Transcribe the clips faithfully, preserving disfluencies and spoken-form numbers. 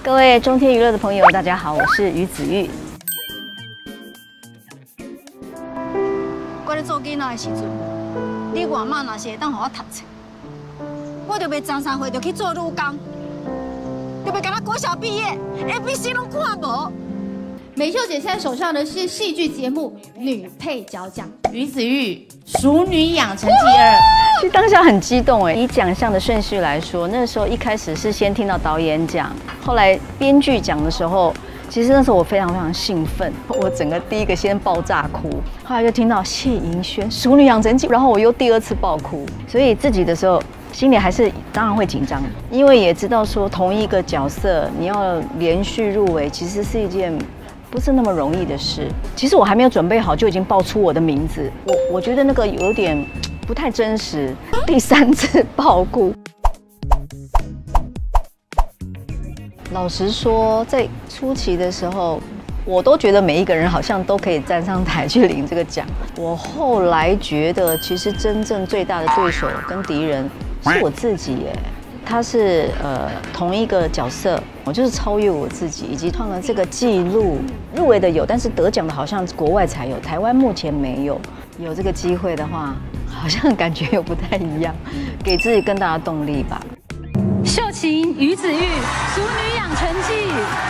各位中天娱乐的朋友，大家好，我是于子玉。 我咧做囡仔的时阵，你外妈若是会当互我读册，我就袂长三岁就去做女工，就袂甲咱国小毕业 ，A B C 拢看无。 美秀姐现在手上的是戏剧节目女配角奖， 于子玉《熟女养成记二》。 其实当下很激动哎，以奖项的顺序来说，那时候一开始是先听到导演奖，后来编剧奖的时候，其实那时候我非常非常兴奋，我整个第一个先爆炸哭，后来就听到谢盈萱《熟女养成记》，然后我又第二次爆哭，所以自己的时候心里还是当然会紧张，因为也知道说同一个角色你要连续入围，其实是一件不是那么容易的事。其实我还没有准备好就已经报出我的名字，我我觉得那个有点不太真实。第三次爆哭，老实说，在初期的时候，我都觉得每一个人好像都可以站上台去领这个奖。我后来觉得，其实真正最大的对手跟敌人是我自己耶。他是呃同一个角色，我就是超越我自己，以及创了这个记录。入围的有，但是得奖的好像国外才有，台湾目前没有。有这个机会的话，好像感觉又不太一样，给自己更大的动力吧。 秀琴于子玉《熟女养成记》，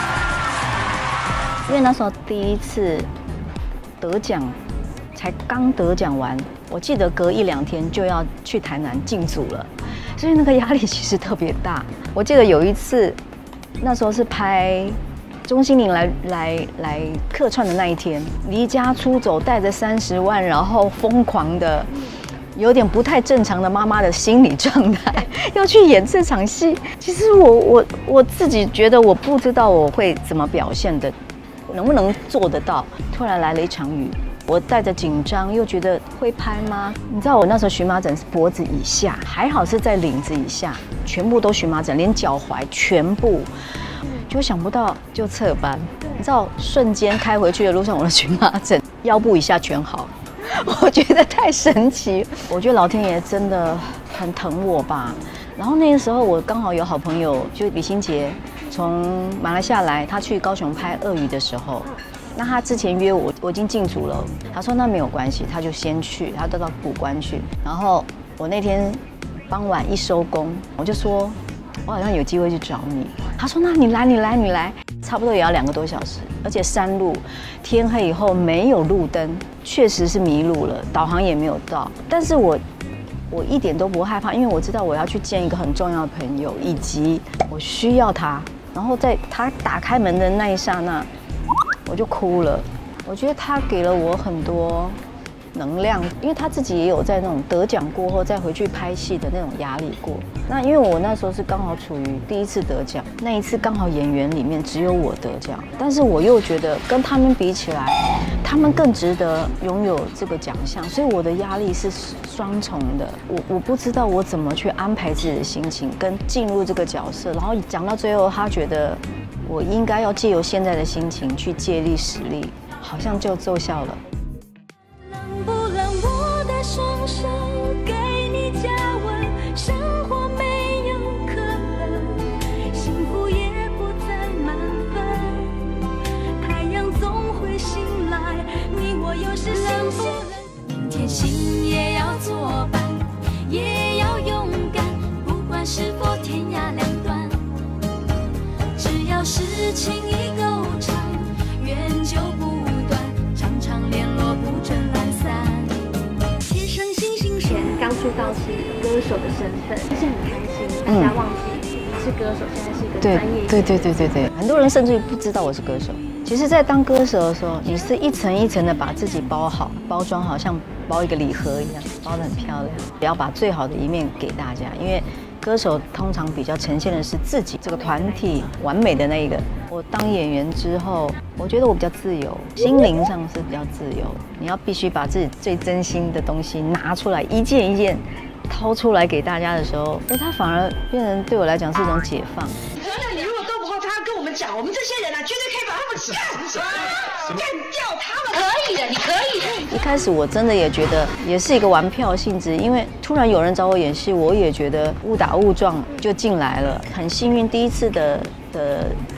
因为那时候第一次得奖，才刚得奖完，我记得隔一两天就要去台南进组了。所以那个压力其实特别大。我记得有一次，那时候是拍钟欣凌来来来客串的那一天，离家出走，带着三十万，然后疯狂的，有点不太正常的妈妈的心理状态，要去演这场戏。其实我我我自己觉得我不知道我会怎么表现的，能不能做得到。突然来了一场雨。我带着紧张，又觉得会拍吗？你知道我那时候荨麻疹是脖子以下，还好是在领子以下，全部都荨麻疹，连脚踝全部。就想不到就侧班，你知道瞬间开回去的路上，我的荨麻疹腰部以下全好，我觉得太神奇。我觉得老天爷真的很疼我吧。然后那个时候我刚好有好朋友，就李心洁从马来西亚来，他去高雄拍鳄鱼的时候。那他之前约我，我已经进组了。他说那没有关系，他就先去，他都到古关去。然后我那天傍晚一收工，我就说，我好像有机会去找你。他说那你来，你来，你来，差不多也要两个多小时，而且山路，天黑以后没有路灯，确实是迷路了，导航也没有到。但是我我一点都不害怕，因为我知道我要去见一个很重要的朋友，以及我需要他。然后在他打开门的那一刹那。我就哭了，我觉得他给了我很多能量，因为他自己也有在那种得奖过后再回去拍戏的那种压力过。那因为我那时候是刚好处于第一次得奖，那一次刚好演员里面只有我得奖，但是我又觉得跟他们比起来，他们更值得拥有这个奖项，所以我的压力是双重的。我我不知道我怎么去安排自己的心情，跟进入这个角色，然后讲到最后，他觉得。我应该要借由现在的心情去借力使力，好像就奏效了。 冷不冷？我的双手给你加温，生活没有可能，幸福也不再满分。太阳总会醒来，你我又是冷不冷？明天心也要作伴，也要勇敢，不管是否天涯两端。只要是情意够长，缘就不断，常常联络不准懒散。天上星星说， 刚出道是歌手的身份，就是很开心，大家忘记是歌手，现在是一个专业。 对对对对对对，很多人甚至于不知道我是歌手。其实，在当歌手的时候，你是一层一层的把自己包好、包装好，像包一个礼盒一样，包得很漂亮。也要把最好的一面给大家，因为。歌手通常比较呈现的是自己这个团体完美的那一个。我当演员之后，我觉得我比较自由，心灵上是比较自由。你要必须把自己最真心的东西拿出来，一件一件掏出来给大家的时候，哎，它反而变成对我来讲是一种解放。 可能你如果斗不过他，跟我们讲，我们这些人啊，绝对可以把他们干死，干掉他们。可以的，你可以。 一开始我真的也觉得也是一个玩票性质，因为突然有人找我演戏，我也觉得误打误撞就进来了。很幸运，第一次的的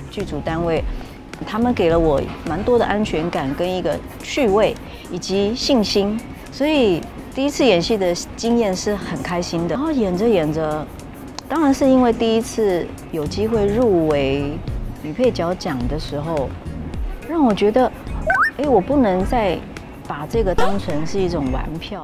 剧组单位，他们给了我蛮多的安全感跟一个趣味以及信心，所以第一次演戏的经验是很开心的。然后演着演着，当然是因为第一次有机会入围女配角奖的时候，让我觉得，哎，我不能再把这个当成是一种玩票。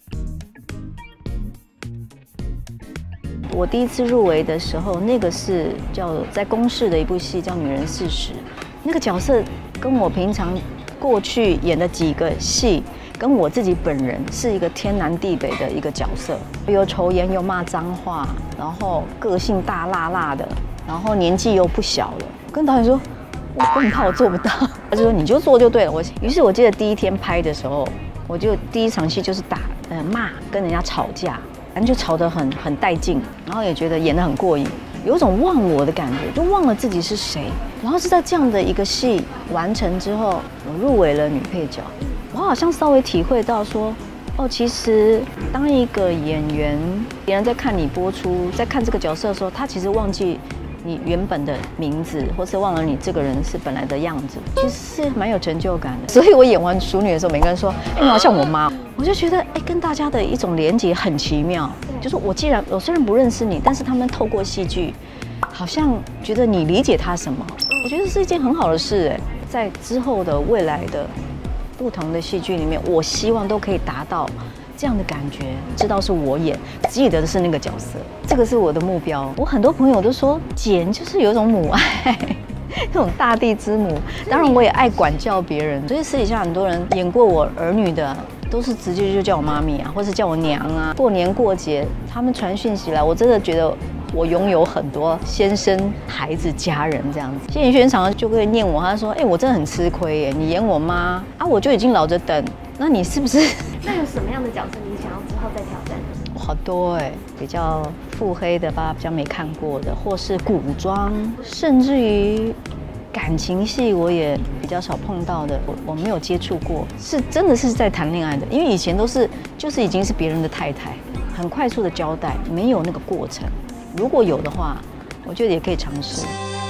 我第一次入围的时候，那个是叫在公视的一部戏叫《女人四十》，那个角色跟我平常过去演的几个戏，跟我自己本人是一个天南地北的一个角色，又抽烟又骂脏话，然后个性大辣辣的，然后年纪又不小了。跟导演说，我很怕我做不到，他就说你就做就对了。我于是我记得第一天拍的时候，我就第一场戏就是打呃骂跟人家吵架。反正就吵得很很带劲，然后也觉得演得很过瘾，有一种忘我的感觉，就忘了自己是谁。然后是在这样的一个戏完成之后，我入围了女配角，我好像稍微体会到说，哦，其实当一个演员，别人在看你播出，在看这个角色的时候，他其实忘记你原本的名字，或是忘了你这个人是本来的样子，其实是蛮有成就感的。所以我演完《熟女》的时候，每个人说：“哎，你好像我妈。”我就觉得，哎，跟大家的一种连结很奇妙。就是我既然我虽然不认识你，但是他们透过戏剧，好像觉得你理解他什么。我觉得是一件很好的事。哎，在之后的未来的不同的戏剧里面，我希望都可以达到这样的感觉，知道是我演，记得的是那个角色，这个是我的目标。我很多朋友都说，姐就是有一种母爱。那种大地之母，当然我也爱管教别人，所以私底下很多人演过我儿女的，都是直接就叫我妈咪啊，或是叫我娘啊。过年过节，他们传讯息来，我真的觉得我拥有很多先生、孩子、家人这样子。谢颖轩常常就会念我，他说：“哎、欸，我真的很吃亏耶，你演我妈啊，我就已经老着等，那你是不是？” 那有什么样的角色你想要之后再挑战的？ 好多哎、欸，比较腹黑的吧，比较没看过的，或是古装，甚至于感情戏，我也比较少碰到的，我我没有接触过，是真的是在谈恋爱的，因为以前都是就是已经是别人的太太，很快速的交代，没有那个过程。如果有的话，我觉得也可以尝试。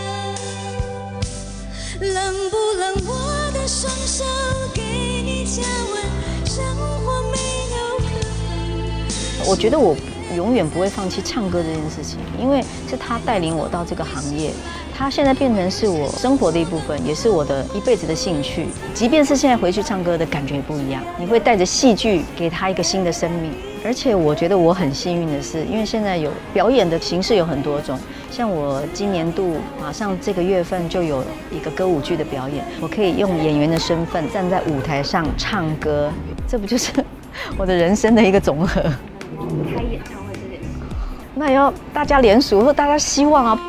冷不冷？我的双手给你加温，生活没有可能。 我觉得我永远不会放弃唱歌这件事情，因为是他带领我到这个行业，他现在变成是我生活的一部分，也是我的一辈子的兴趣。即便是现在回去唱歌的感觉不一样，你会带着戏剧给他一个新的生命。而且我觉得我很幸运的是，因为现在有表演的形式有很多种，像我今年度马上这个月份就有一个歌舞剧的表演，我可以用演员的身份站在舞台上唱歌，这不就是我的人生的一个总和？ 开演唱会这件事， 那也要大家联署，或大家希望啊。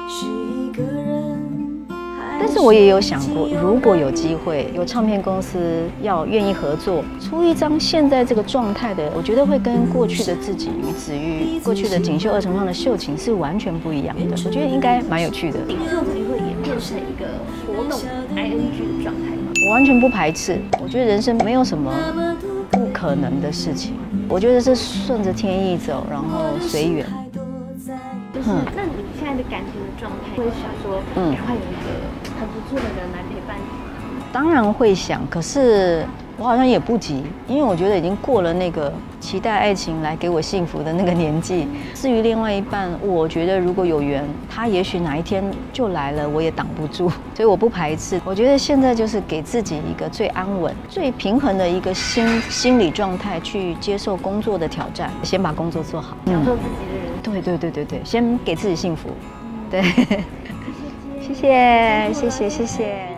但是我也有想过，如果有机会，有唱片公司要愿意合作，出一张现在这个状态的，我觉得会跟过去的自己于子玉、过去的锦绣二重唱的秀琴是完全不一样的。我觉得应该蛮有趣的。 你是有机会也变成一个活动 I N G 的状态吗？ 我完全不排斥，我觉得人生没有什么不可能的事情，我觉得是顺着天意走，然后随缘。 就是，那你现在的感情的状态，会想说，嗯，赶快有一个很不错的人来陪伴你？ 当然会想，可是我好像也不急，因为我觉得已经过了那个期待爱情来给我幸福的那个年纪。至于另外一半，我觉得如果有缘，他也许哪一天就来了，我也挡不住，所以我不排斥。我觉得现在就是给自己一个最安稳、最平衡的一个心心理状态，去接受工作的挑战，先把工作做好， 享受自己的人。 对对对对对，先给自己幸福。对，谢谢谢谢谢谢。